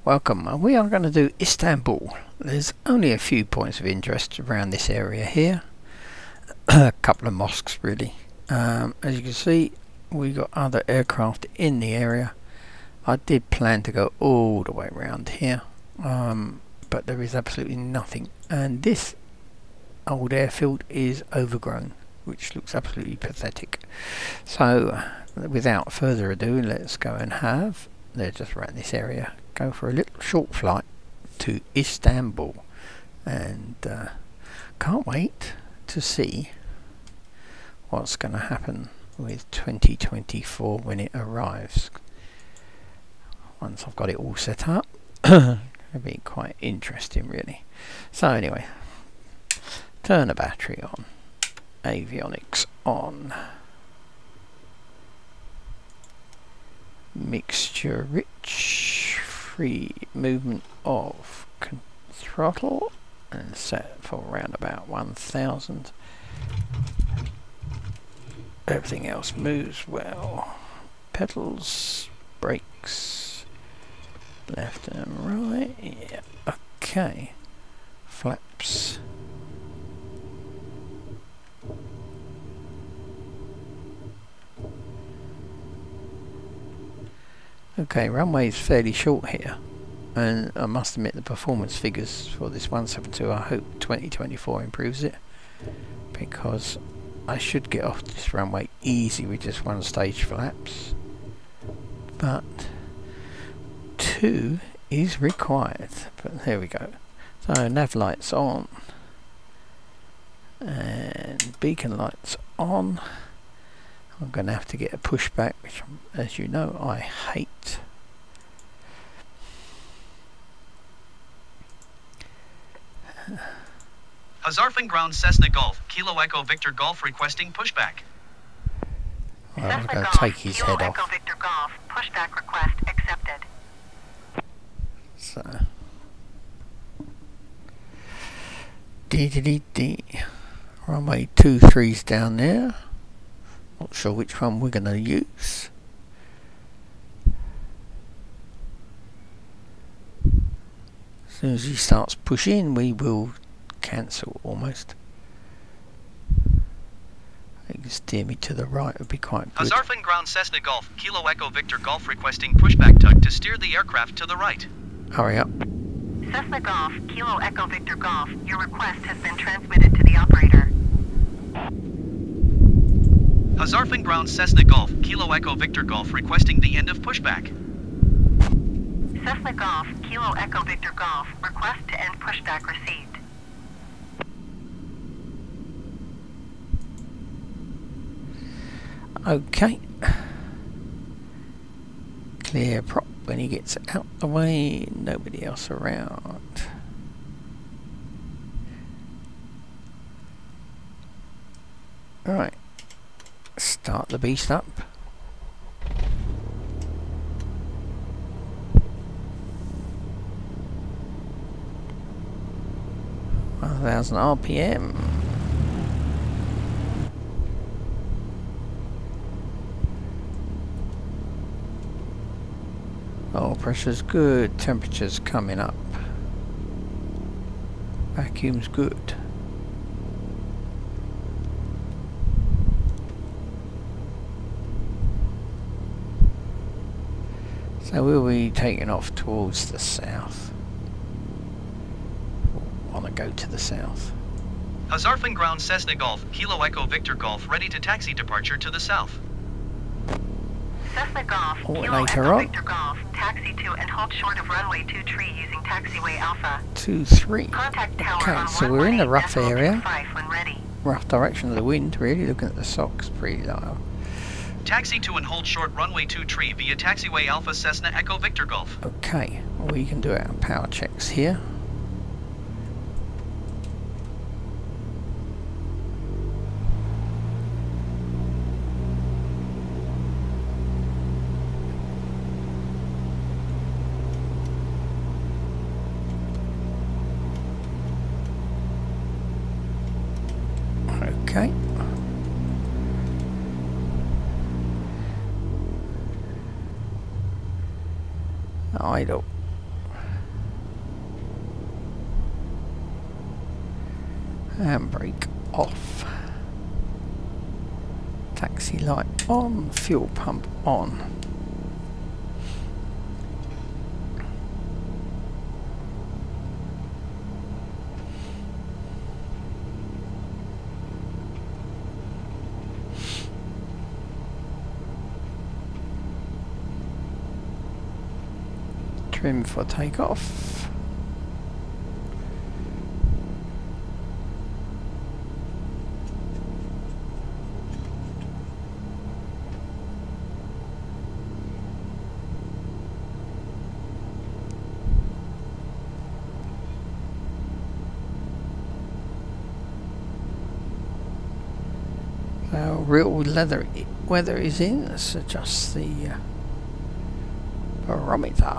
Welcome. We are going to do Istanbul. There's only a few points of interest around this area here. A couple of mosques really. As you can see, we got other aircraft in the area. I did plan to go all the way around here, but there is absolutely nothing, and this old airfield is overgrown, which looks absolutely pathetic. So without further ado, let's go and have, they're just around this area, go for a little short flight to Istanbul, and can't wait to see what's going to happen with 2024 when it arrives. Once I've got it all set up, it'll be quite interesting really. So anyway, turn the battery on, avionics on, mixture rich, free movement of throttle, and set for around about 1000. Everything else moves well. Pedals, brakes, left and right. Yeah, okay. Flaps. Okay, runway is fairly short here, and I must admit the performance figures for this 172, I hope 2024 improves it, because I should get off this runway easy with just one stage flaps, but 2 is required. But there we go. So nav lights on and beacon lights on. I'm going to have to get a pushback, which, as you know, I hate. Hazarfing ground Cessna Golf, Kilo Echo Victor Golf requesting pushback. Well, I'm going to take his head off. Echo Victor Golf, pushback request accepted. So, D. Runway 23's down there. Not sure which one we're going to use. As soon as he starts pushing, we will cancel almost. You can steer me to the right, would be quite good. Hazarfing ground Cessna Golf, Kilo Echo Victor Golf requesting pushback tug to steer the aircraft to the right. Hurry up. Cessna Golf, Kilo Echo Victor Golf, your request has been transmitted to the operator. Hazarfing ground Cessna Golf, Kilo Echo Victor Golf requesting the end of pushback. Cessna Golf, Kilo Echo Victor Golf, request to end pushback received. Okay. Clear prop when he gets out the way, nobody else around. Alright. Start the beast up. (1000 RPM). Oil pressure's good, temperature's coming up. Vacuum's good. So we'll be taking off towards the south. Want to go to the south. Hazarfing ground Cessna Golf, Kilo Echo Victor Golf ready to taxi departure to the south. Cessna Golf, Kilo later Echo on. Victor Golf, taxi to and hold short of runway 23 using taxiway Alpha. 23. Contact tower Okay, on so we're in the rough 118.25 area. when ready. Rough direction of the wind, really. Looking at the socks, pretty low. Taxi to and hold short runway 23 via taxiway Alpha Cessna Echo Victor Golf. Okay, we can do our power checks here. Okay. Idle. Handbrake off. Taxi light on. Fuel pump on. Trim for takeoff. Real weather is in. Let's adjust the barometer.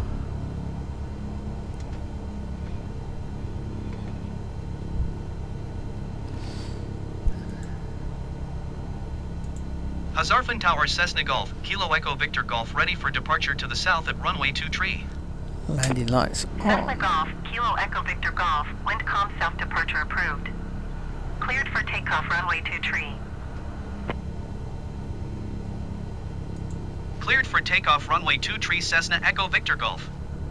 Hazarfen Tower Cessna Golf, Kilo Echo Victor Golf ready for departure to the south at runway 23. Landing lights Cessna on. Golf, Kilo Echo Victor Golf, Windcom South departure approved. Cleared for takeoff runway 23. Cleared for takeoff runway 23 Cessna Echo Victor Golf.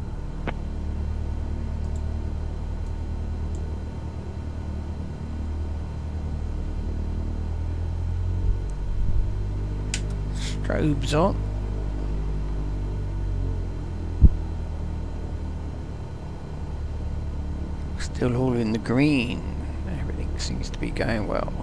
Strobes on. Still all in the green. Everything seems to be going well.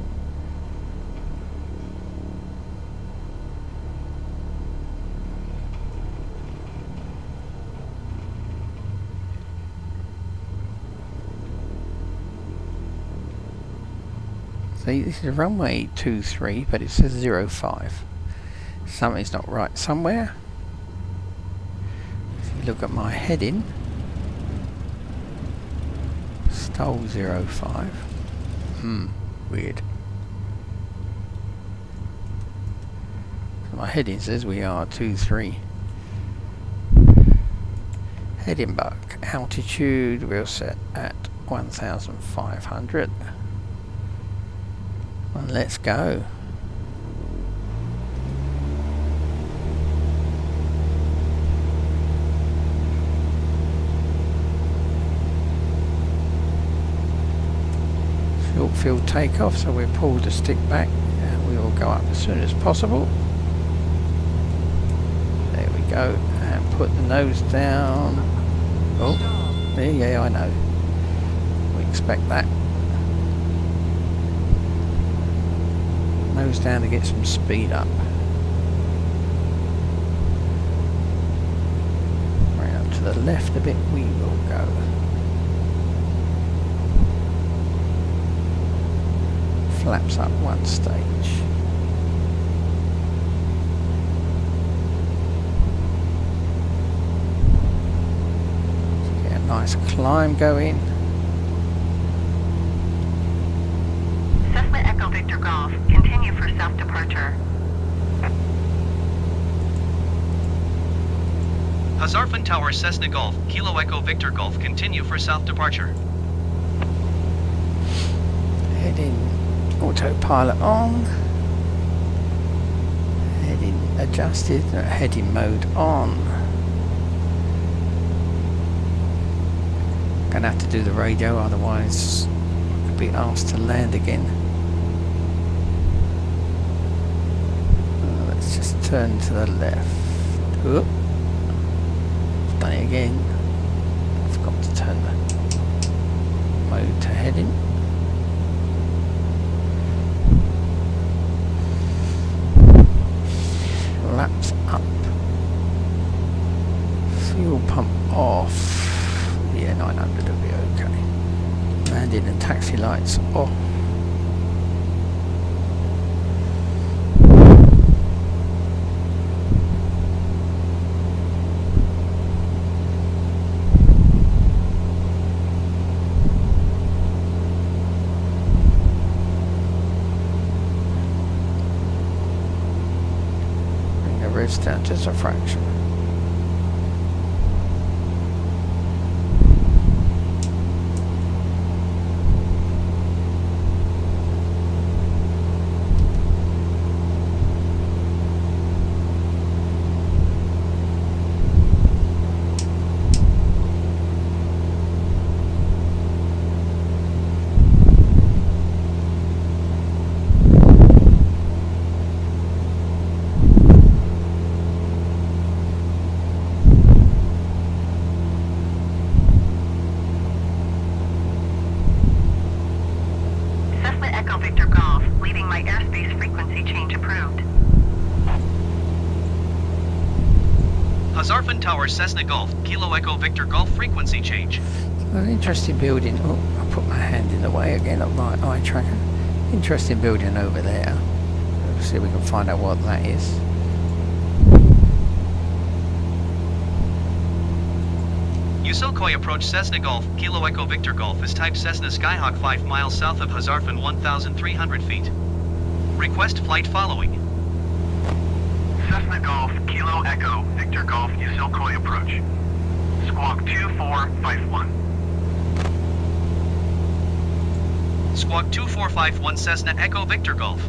See, this is runway 23, but it says 05. Something's not right somewhere. If you look at my heading, Stole 05. Weird. So my heading says we are 23. Heading back. Altitude we'll set at 1,500. And let's go. Short field takeoff, so we'll pull the stick back and we will go up as soon as possible. There we go, and put the nose down. Oh, yeah, I know. We expect that. Nose down to get some speed up. Right up to the left a bit we will go. Flaps up one stage. So get a nice climb going. Cessna Echo Victor Golf, continue for south departure. Hazarfen Tower Cessna Golf, Kilo Echo Victor Golf, continue for south departure. Heading autopilot on. Heading adjusted, heading mode on. Gonna have to do the radio, otherwise I'll be asked to land again. Let's just turn to the left. Oop. Done it again. I forgot to turn the mode to heading. Flaps up. Fuel pump off. Yeah, 900 will be okay. Landing and taxi lights off. Bring the revs down just a fraction. Echo Victor Golf, leaving my airspace frequency change approved. Hazarfen Tower Cessna Golf, Kilo Echo Victor Golf frequency change. An interesting building. Oh, I put my hand in the way again of my eye tracker. Interesting building over there. Let's see if we can find out what that is. Usilkoi approach Cessna Golf, Kilo Echo Victor Golf is type Cessna Skyhawk 5 miles south of Hazarfen 1,300 feet. Request flight following. Cessna Golf, Kilo Echo, Victor Golf, Usilkoi approach. Squawk 2451. Squawk 2451 Cessna Echo Victor Golf.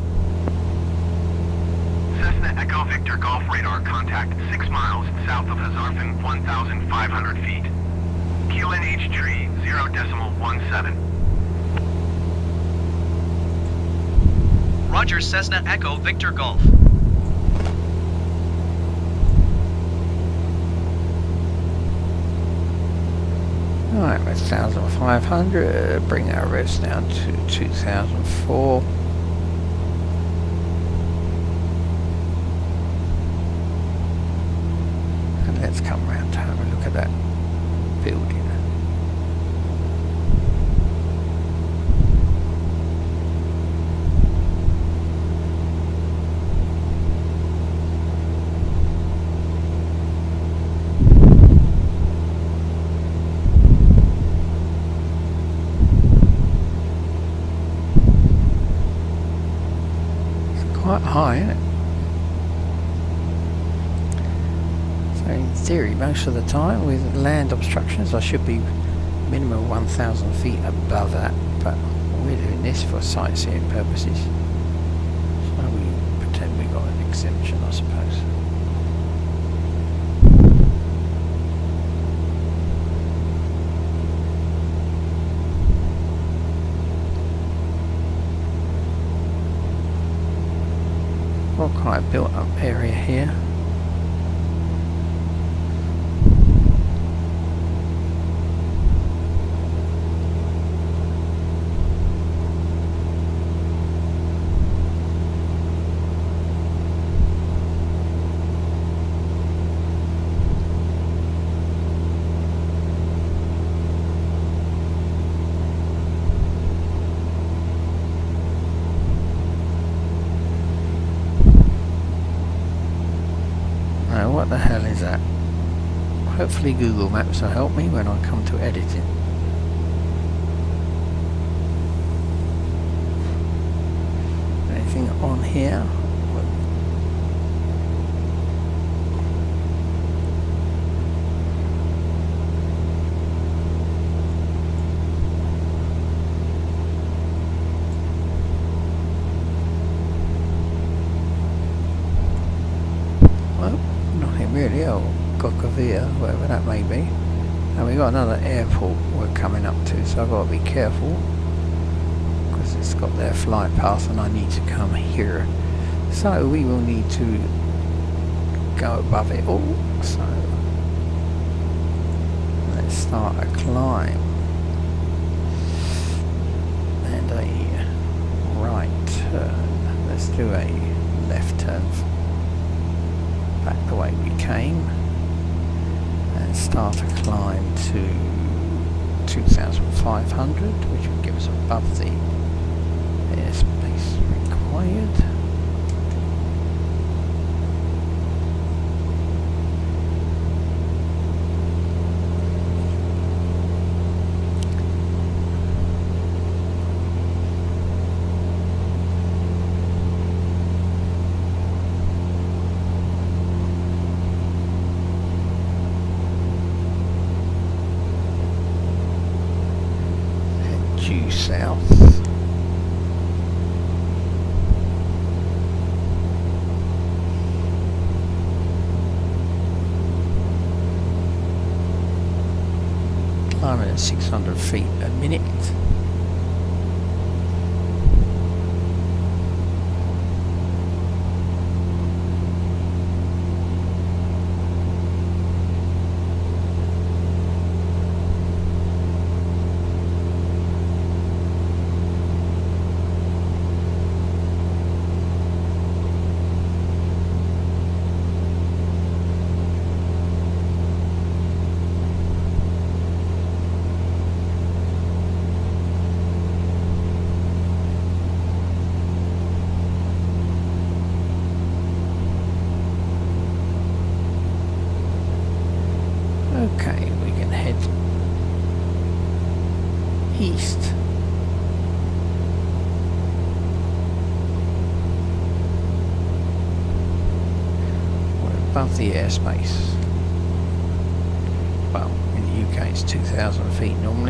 Cessna Echo Victor Golf radar contact 6 miles south of Hazarfen 1,500 feet. QNH tree 0.17. Roger Cessna Echo Victor Golf. Alright, 1,500. Bring our revs down to 2,004. And let's come round to have a look at that building. Quite high, isn't it? So in theory, most of the time with land obstructions I should be minimum 1,000 feet above that, but we're doing this for sightseeing purposes, so we pretend we got an exemption, I suppose. Well, quite a built up area here. Now, what the hell is that? Hopefully Google Maps will help me when I come to editing. Anything on here? Really, or Kokavia, whatever that may be. And we got another airport we're coming up to, so I've got to be careful because it's got their flight path and I need to come here. So we will need to go above it all. So let's start a climb and a right turn. Let's do a left turn back the way we came and start a climb to 2,500, which will give us above the airspace required. Due south. Climbing at 600 feet a minute. above the airspace. Well, in the UK it's 2,000 feet normally.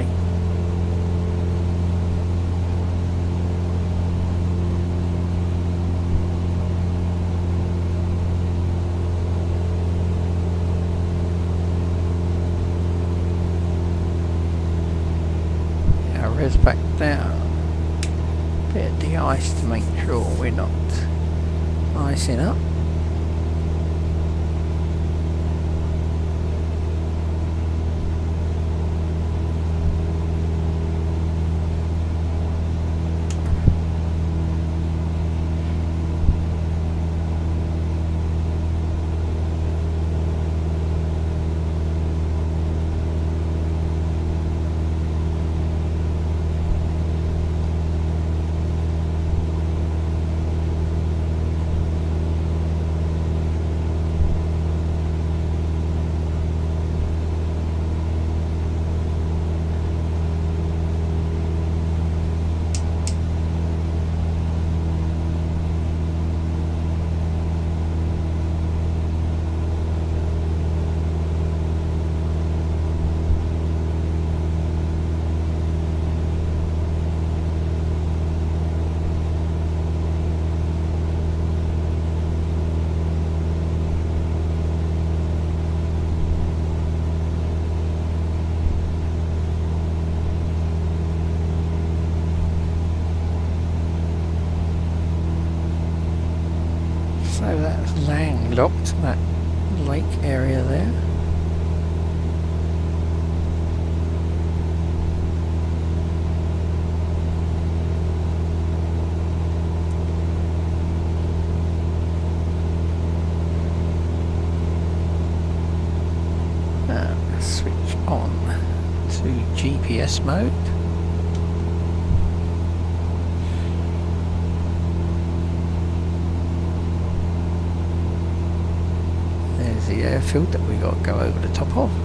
Now res back down. Bit of de-ice to make sure we're not icing up. So that's landlocked, that lake area there. Switch on to GPS mode. The airfield that we got to go over the top of.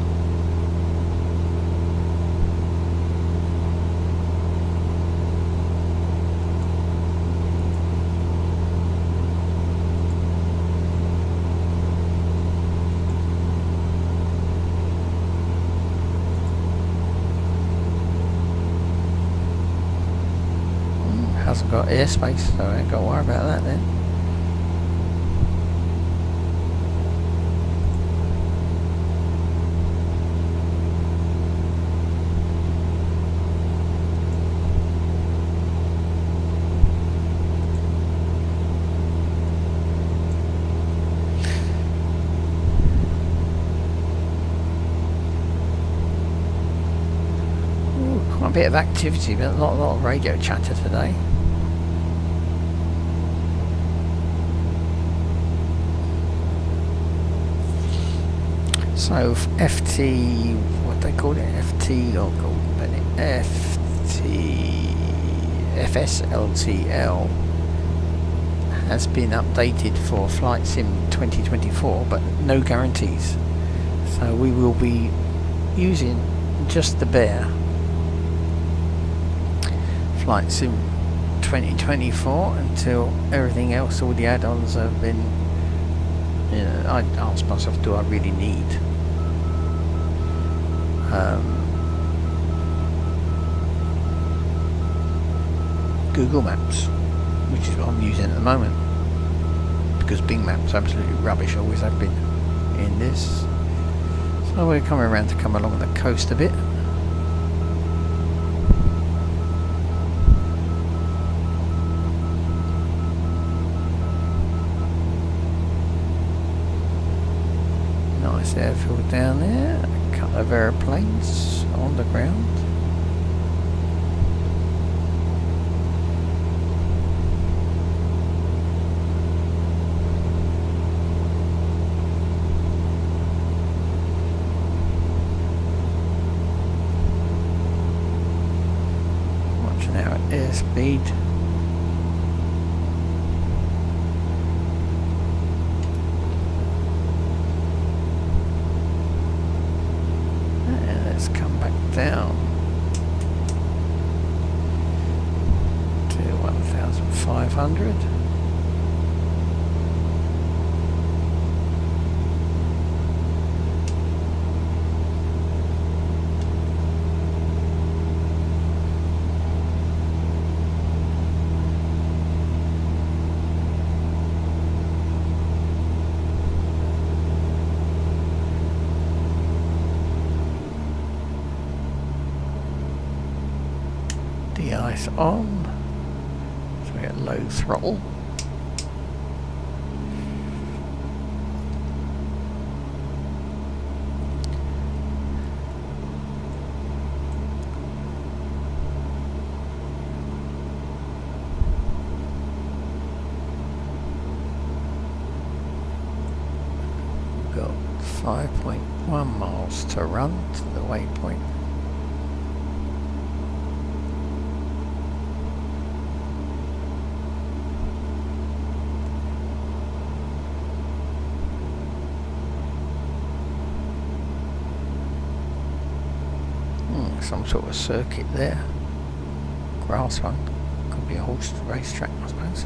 Hasn't got airspace, so I ain't got to worry about that then. Quite a bit of activity, but a lot of radio chatter today. So FT, what they call it, FT, or FT, FSLTL has been updated for Flight Sim 2024, but no guarantees. So we will be using just the bare Flight Sim 2024 until everything else, all the add-ons have been, you know, I asked myself, do I really need Google Maps, which is what I'm using at the moment, because Bing Maps absolutely rubbish, always have been in this. So we're coming around to come along the coast a bit. Nice airfield down there, a couple of aeroplanes on the ground. Watching our airspeed. Down to 1,500. nice on. So we get low throttle. Got 5.1 miles to run to the waypoint. Some sort of circuit there. Grass one. Could be a horse racetrack, I suppose.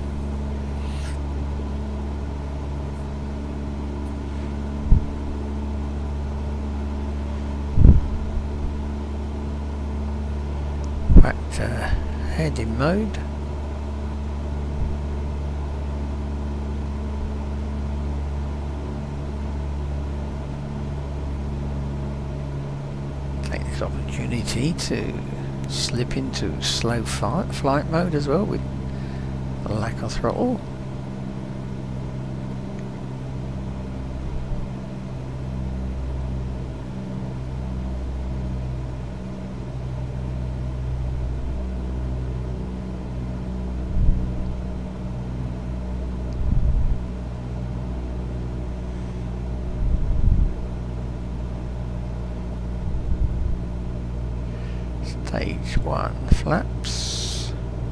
Back to heading mode. Opportunity to slip into slow flight mode as well with the lack of throttle. Stage 1 flaps.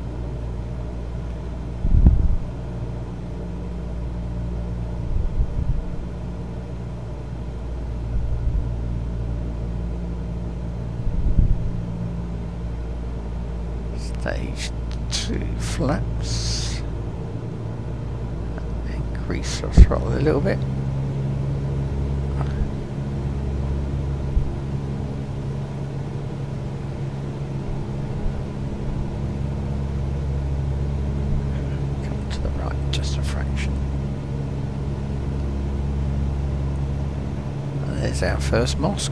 Stage 2 flaps. Increase the throttle a little bit. There's our first mosque.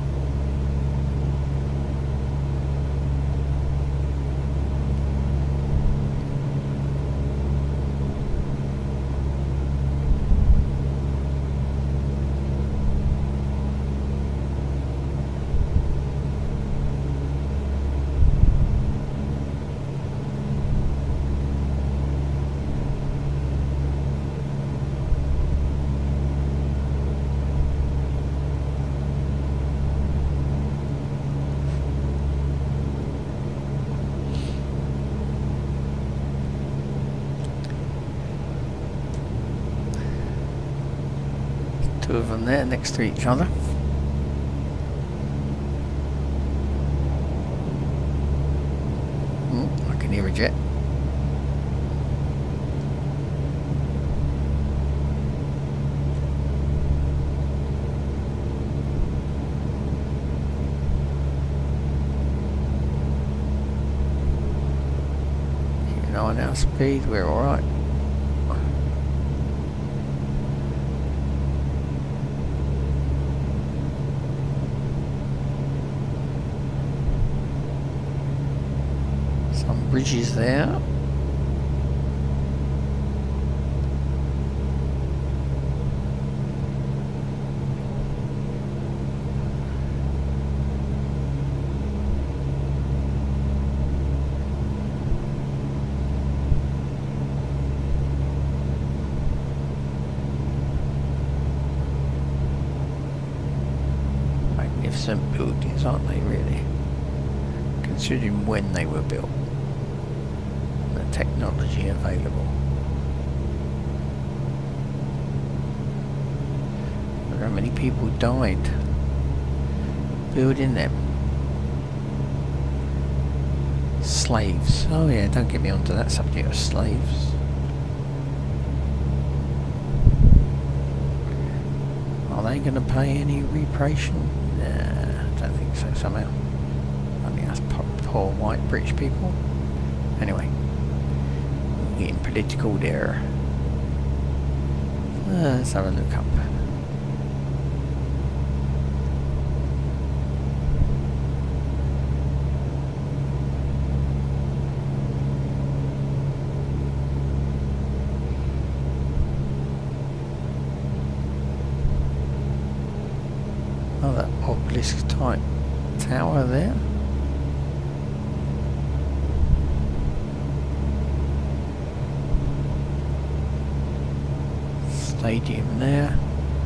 Two of them there next to each other. I can hear a jet. Keeping on our speed, we're alright. Bridges there. Magnificent buildings, aren't they, really? Considering when they were built. Technology available. I wonder how many people died building them. Slaves. Oh yeah, don't get me onto that subject of slaves. Are they going to pay any reparation? Nah, I don't think so somehow. I think that's poor white British people. Anyway. Getting political there. Let's have a look up. obelisk type tower there. Stadium there.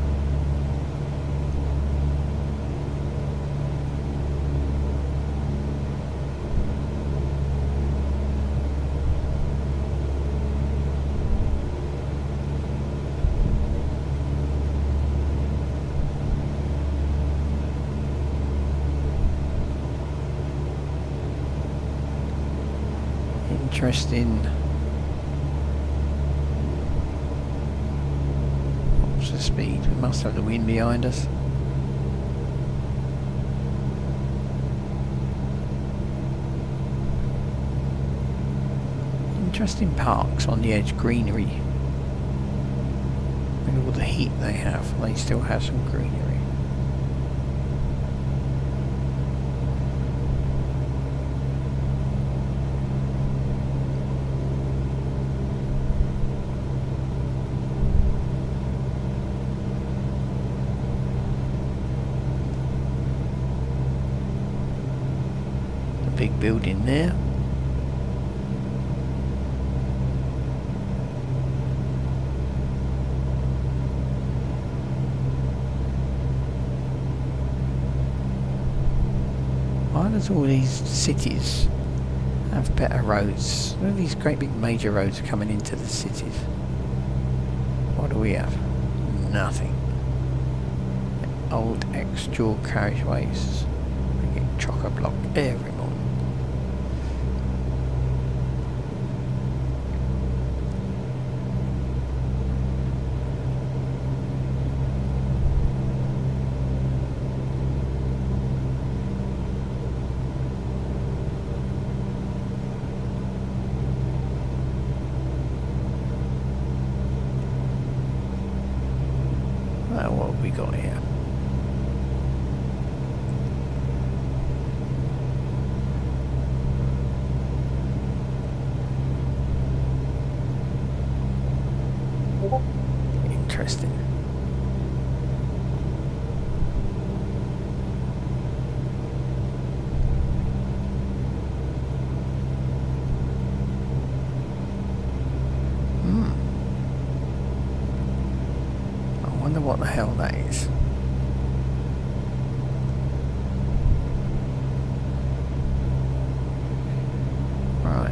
Interesting. What's the speed? We must have the wind behind us. Interesting parks on the edge, greenery. Look at all the heat they have. They still have some greenery. Big building there. Why does all these cities have better roads? All these great big major roads are coming into the cities. What do we have? Nothing. Old ex-dual carriageways. We get chock-a-block every morning. Well, what have we got here? Interesting. I wonder what the hell that is. Right.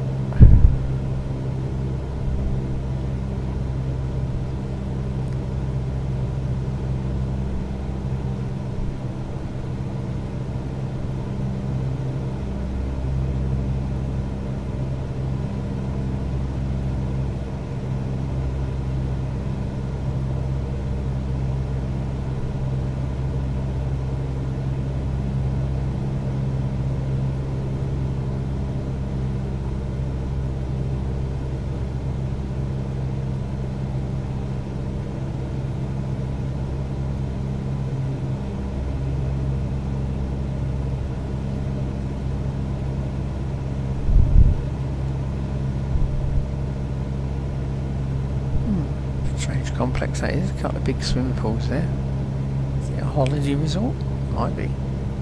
Strange complex that is. A couple of big swimming pools there. Is it a holiday resort? Might be.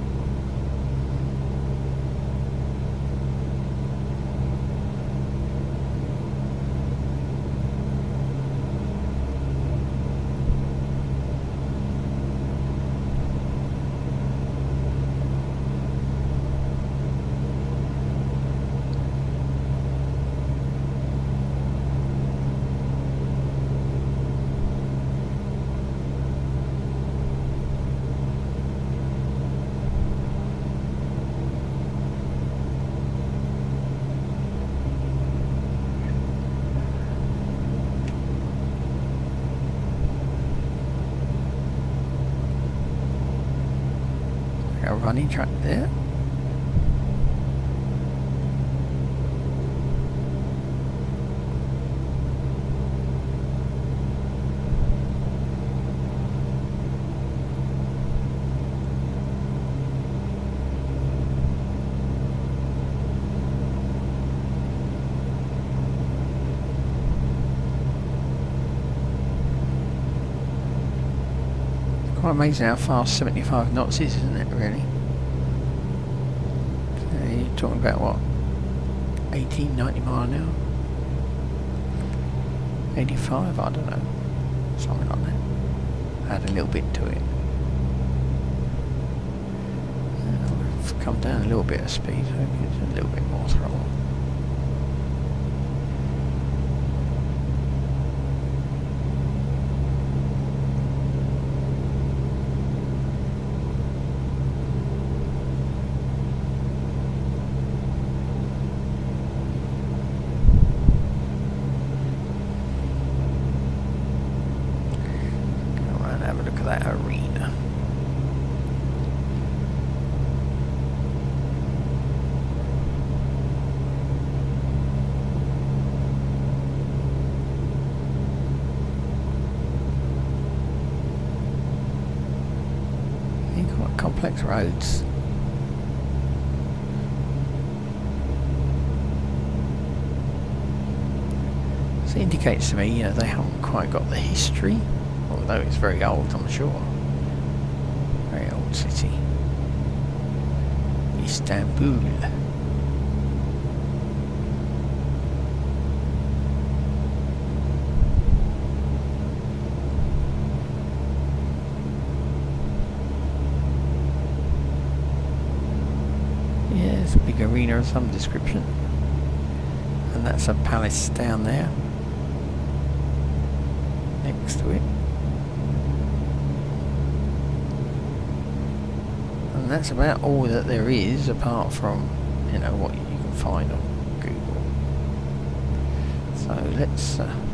A running track there. quite amazing how fast 75 knots is, isn't it, really? You're talking about what? 18, 90 mile an hour? 85, I don't know. Something like that. Add a little bit to it. We've come down a little bit of speed, so it gives a little bit more throttle. That arena. You've got complex roads. This indicates to me, you know, they haven't quite got the history. Although it's very old, I'm sure. Very old city. Istanbul. Yeah, it's a big arena of some description. And that's a palace down there. Next to it. And that's about all that there is, apart from, you know, what you can find on Google. So let's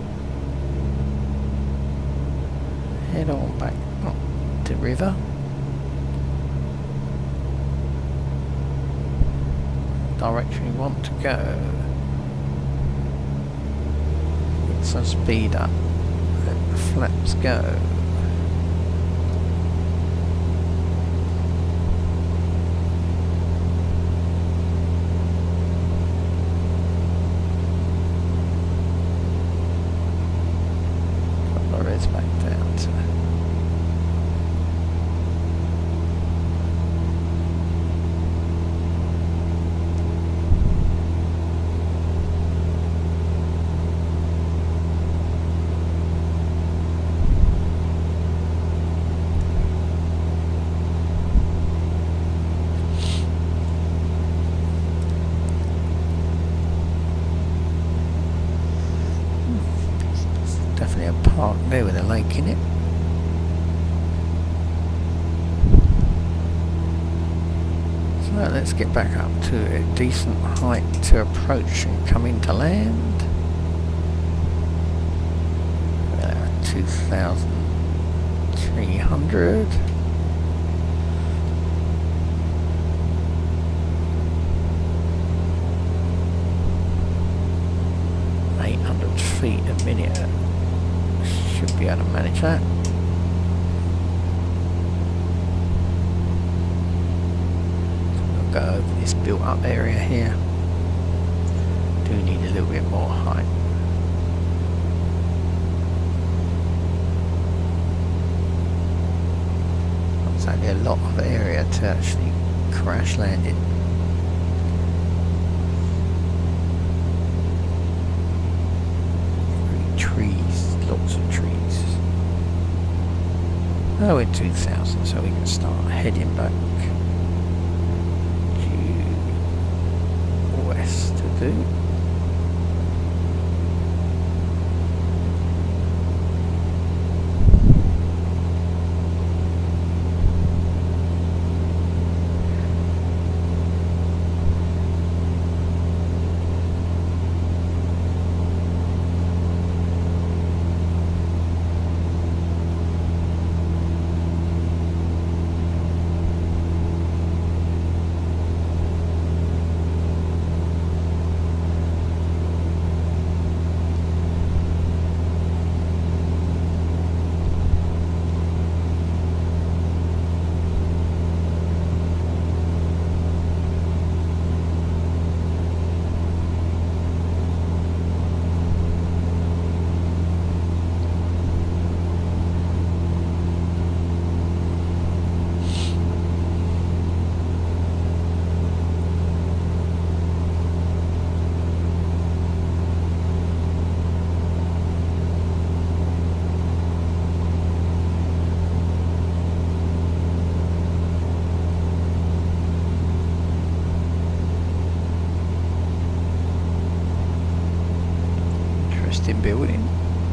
head on back to the river. Direction we want to go. Get some speed up. Let the flaps go. Back down to definitely a park there with a lake in it. So let's get back up to a decent height to approach and come into land. 2,300. Feet a minute. Should be able to manage that. We'll go over this built up area here. Do need a little bit more height. There's only a lot of area to actually crash land in. Trees, lots of trees. Oh, we're 2,000, so we can start heading back due west to do. interesting building.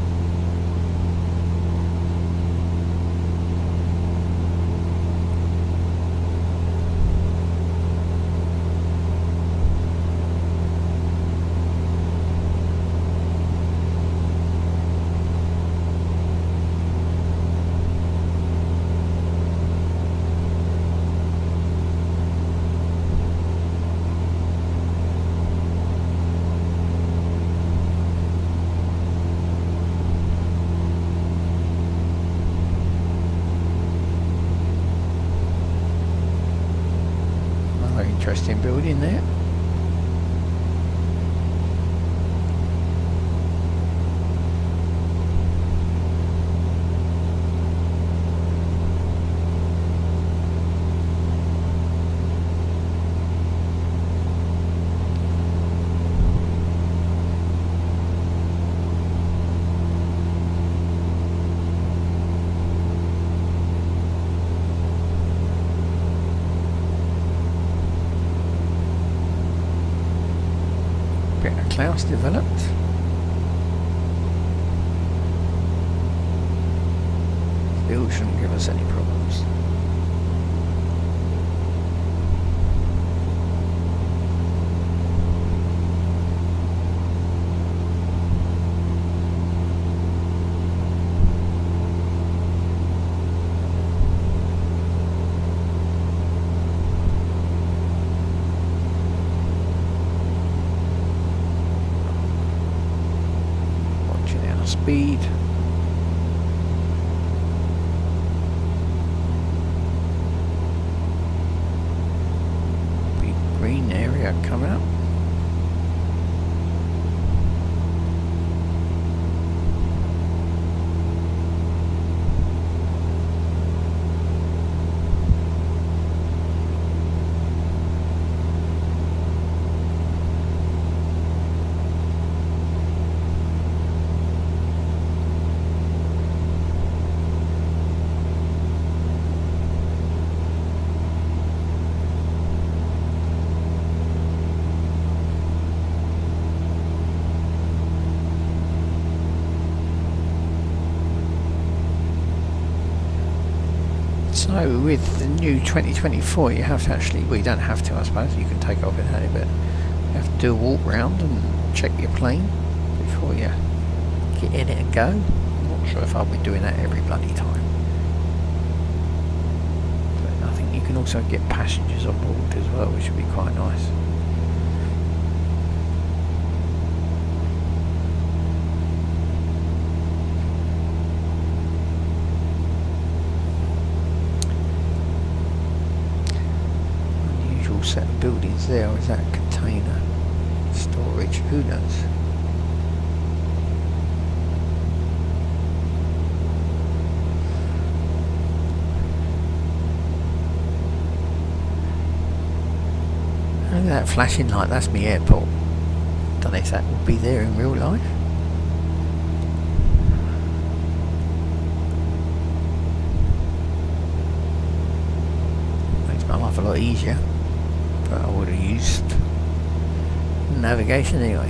Interesting building there. Klaus developed. Still shouldn't give us any problems. Speed. Big green area coming up. So with the new 2024 you have to actually, well you don't have to I suppose, you can take off without it, but you have to do a walk round and check your plane before you get in it and go. I'm not sure if I'll be doing that every bloody time. But I think you can also get passengers on board as well, which would be quite nice. Set of buildings there, or is that container storage? Who knows? And that flashing light, that's my airport. Don't know if that would be there in real life. Makes my life a lot easier. I would have used navigation anyway.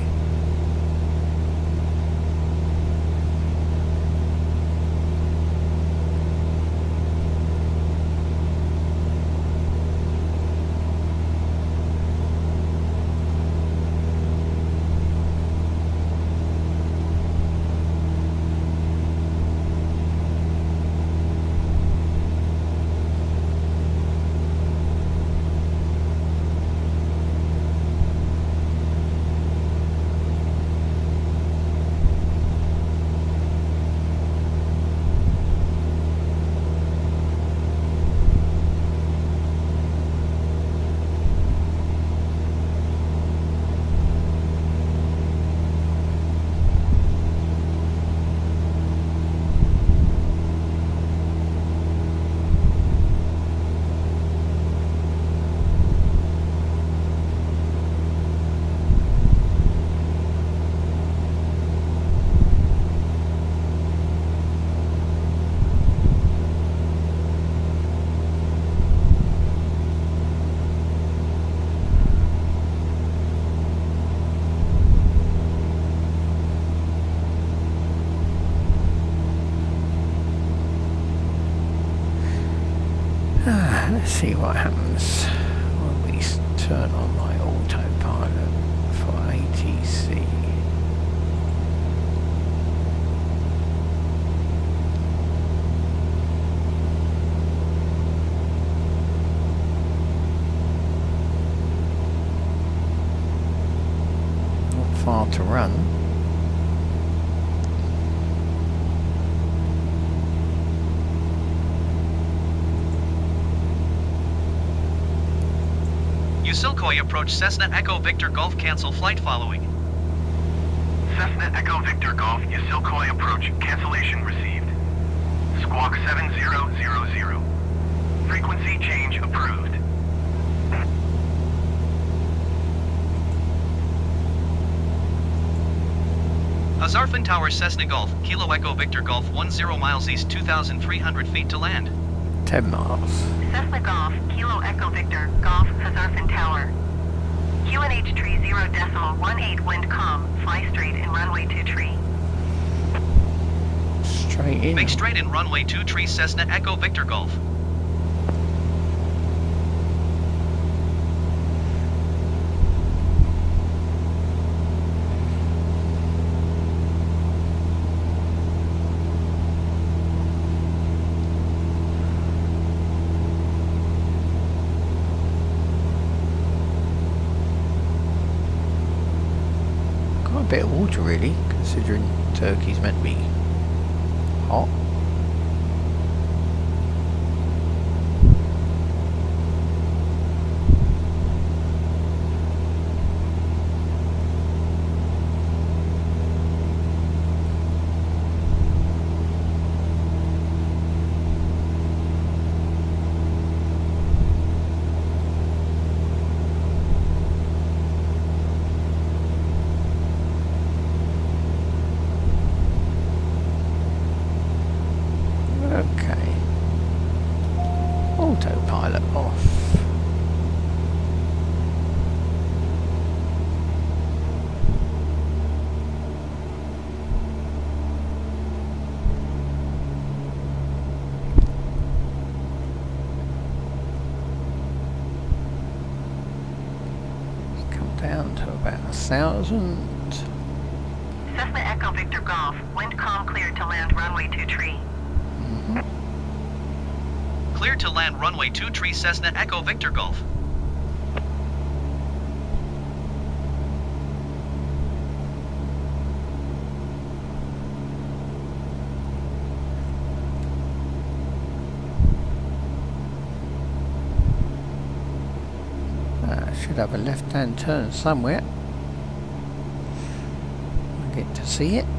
Let's see what happens when we turn on my autopilot for ATC. Not far to run. Yusilkoi approach Cessna Echo Victor Golf, cancel flight following. Cessna Echo Victor Golf, Yusilkoi approach, cancellation received. Squawk 7000. Frequency change approved. Hazarfin Tower Cessna Golf, Kilo Echo Victor Golf 10 miles east, 2,300 feet to land. 10 miles. Cessna Golf, Kilo Echo Victor, Golf, Hazarfin Tower. QNH tree 0.18 wind calm, fly straight in runway 2 tree. Straight in. Make straight in runway 2 tree Cessna Echo Victor Golf. Quite a bit of water really, considering Turkey's meant to be hot. Okay. Autopilot off. Come down to about 1,000. Cessna Echo Victor Golf, wind calm cleared to land runway 2 tree. Cleared to land runway 2 tree Cessna Echo Victor Golf. Should have a left-hand turn somewhere. I get to see it.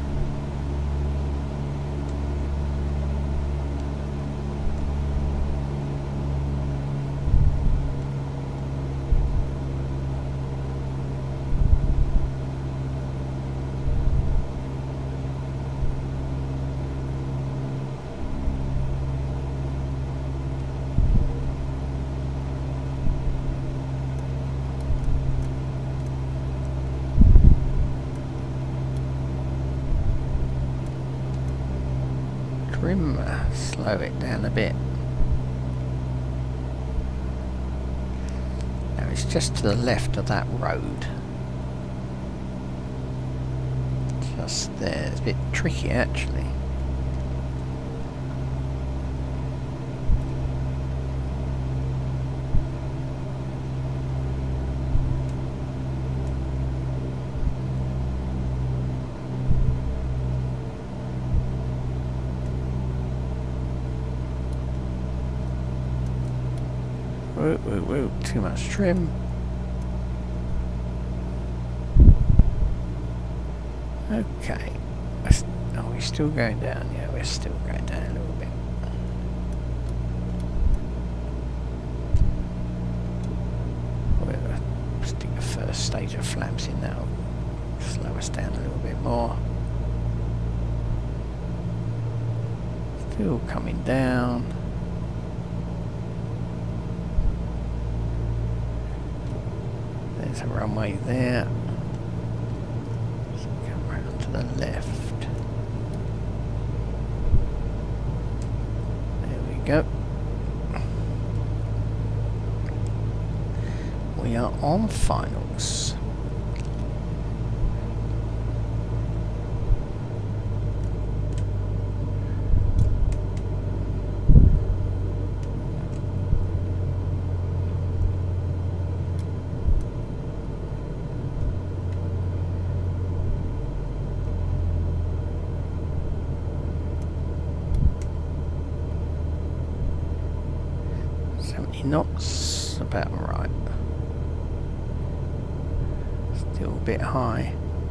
Trim, slow it down a bit. Now it's just to the left of that road. Just there. It's a bit tricky actually. Whoa, too much trim. Okay. Are we still going down? Yeah, we're still going down a little bit. We'll stick the first stage of flaps in, that'll slow us down a little bit more. Still coming down. There's a runway there. So come round to the left. There we go. on finals. Knots, about right. Still a bit high.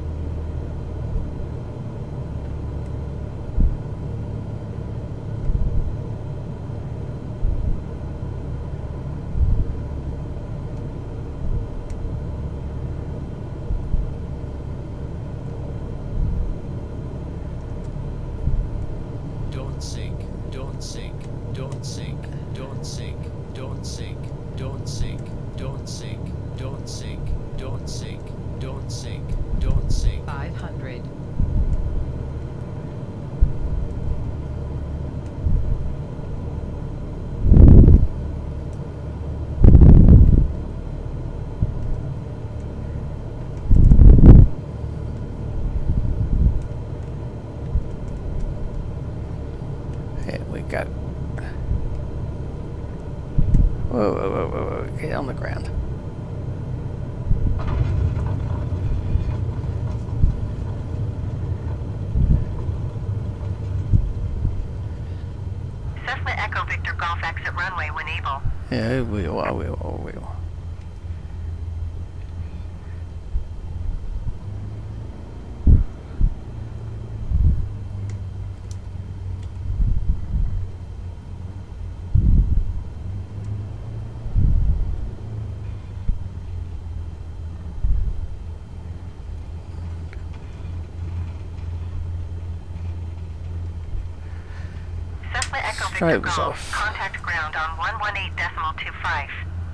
Don't sink, don't sink, don't sink, don't sink. Don't sink, don't sink, don't sink, don't sink, don't sink, don't sink, don't sink. 500. Here we go. Whoa, whoa, whoa, whoa, whoa, get on the ground. Cessna Echo Victor Golf exit runway when able. Yeah, I will. Cessna Echo Victor Straight was Golf. off. Contact ground on 118.25.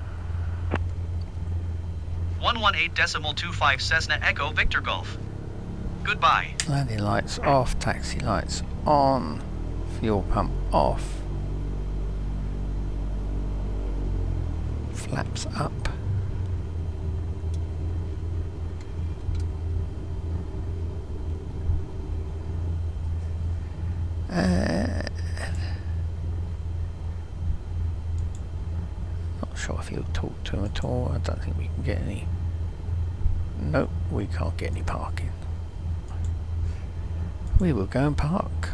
118.25 Cessna Echo Victor Golf. Goodbye. Landing lights off, taxi lights on, fuel pump off, flaps up. Not sure if he'll talk to him at all. I don't think we can get any. Nope, we can't get any parking. We will go and park.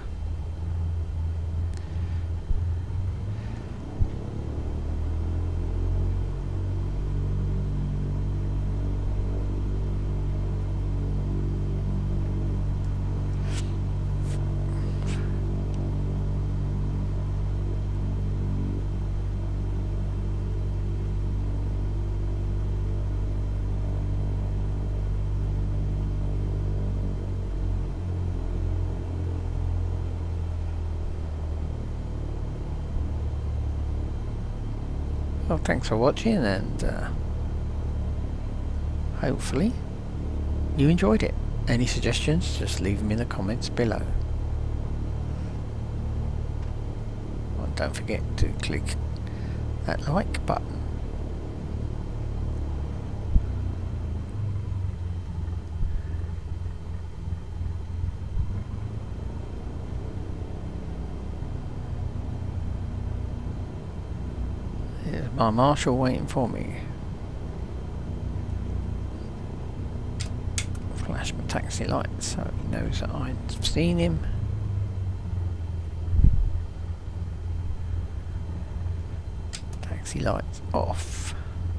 Well, thanks for watching, and hopefully you enjoyed it. Any suggestions, just leave them in the comments below. And don't forget to click that like button. Here's my marshal waiting for me. Flash my taxi light so he knows that I've seen him. Taxi lights off.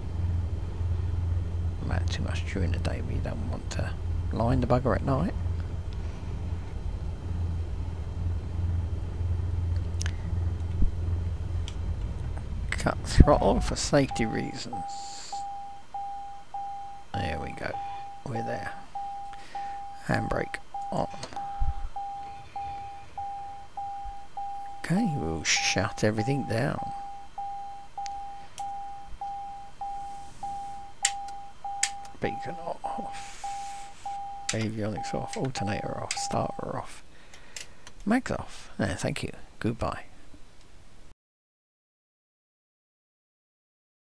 Not too much during the day, but you don't want to line the bugger at night. Cut throttle for safety reasons. There we go. We're there. Handbrake on. Okay, we'll shut everything down. Beacon off. Avionics off. Alternator off. Starter off. Mags off. Thank you. Goodbye.